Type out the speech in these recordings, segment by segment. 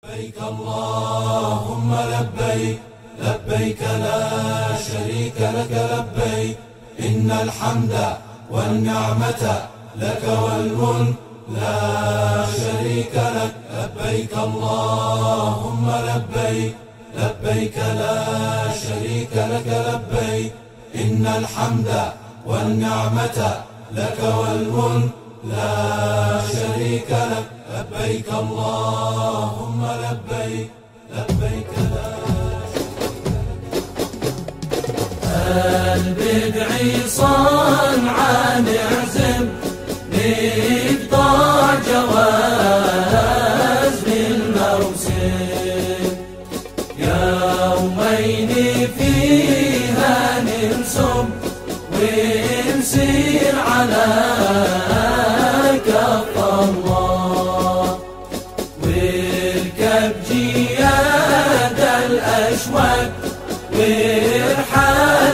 لبيك اللهم لبيك لبيك لا شريك لك لبيك إن الحمد والنعمة لك والملك لا شريك لك لبيك اللهم لبيك لبيك لا شريك لك لبيك إن الحمد والنعمة لك والملك لا شريك لك لبيك اللهم لبيك لبيك لا البدع صنعا نعزم نقطع جواز بالموسم يومين فيها ننسب ونسير على كف الله واركب جياد الأشواق وارحل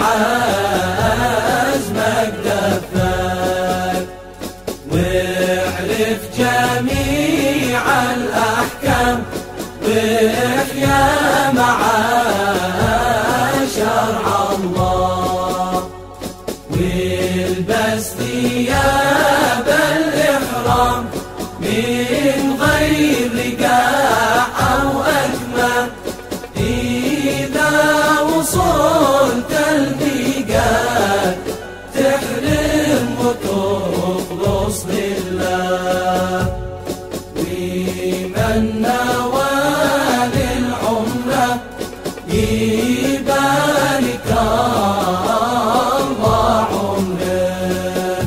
وعزمك دفاك واعرف جميع الأحكام واحيا مع شرع الله والبس ثياب الإحرام من غير رقاع أو أكمام إذا وصلت الميقات تحرم وتخلص لله ومن نوى للعمرة يبارك الله عمره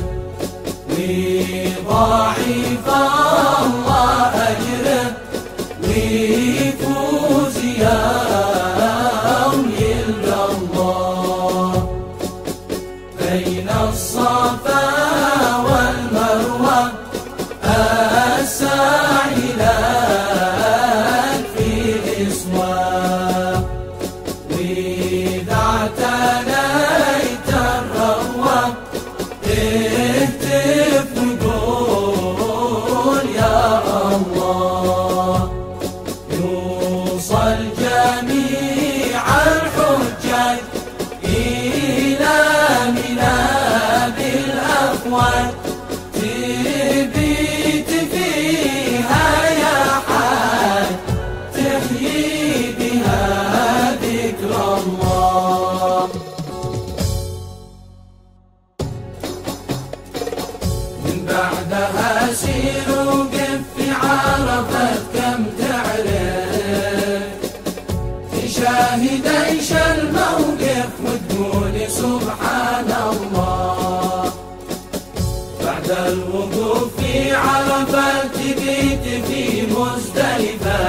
ويضاعف الله أجره ويفوز يوم يلقى الله بين الصفا والمروة السعي لك في الإسواق وإذا اعتنيت الروة اهتف وقول يا الله يوصل جميع الحجاج إلى منى بالأفواج تبيت فيها يا حاج تحيي بها ذكر الله من بعدها سير وقف في عرفة كم تعرف تشاهد عيش الموقف وتقول سبحان الله بعد الوقوف في عرفة تبيت في مزدلفة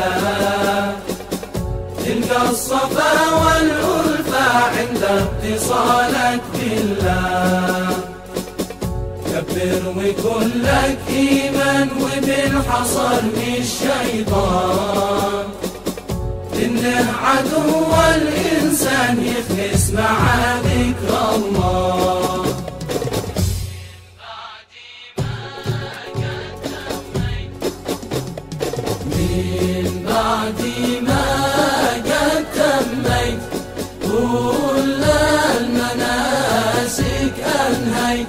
تلقى الصفا والألفة عند اتصالك بالله كبر ويكون لك إيمان وبالحصر من الشيطان إنه عدو الإنسان يخلص مع ذكر الله من بعد ما قد تميت كل المناسك أنهيت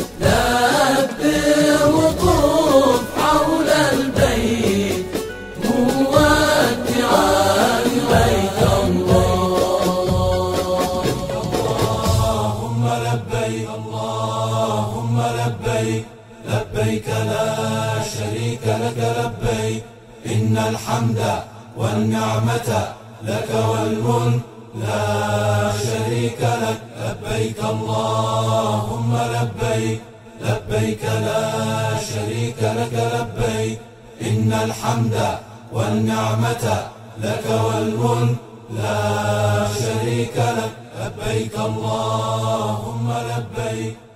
لبي وطوف حول البيت مودعا بيت الله اللهم لبيك اللهم لبيك لبيك لا شريك لك لبيك إن الحمد والنعمة لك والملك لا شريك لك لبيك اللهم لبيك لبيك لا شريك لك لبيك إن الحمد والنعمة لك والملك لا شريك لك لبيك اللهم لبيك